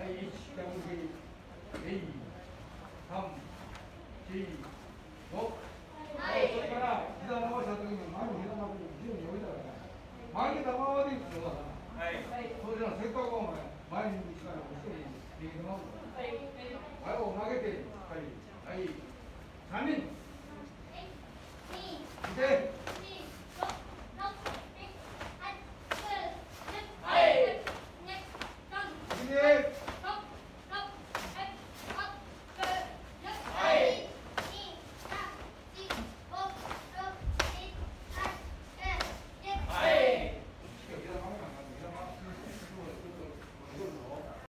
はい、1、逆振り。2、3、4、5。はい。それから、膝伸ばしたときに、前に膝巻くに、自由に置いたらね。前に玉までいくのはな。はい。それじゃせっかくお前、前に力をして、右のまま。はい。はい、を曲げて、はい。はい。3人。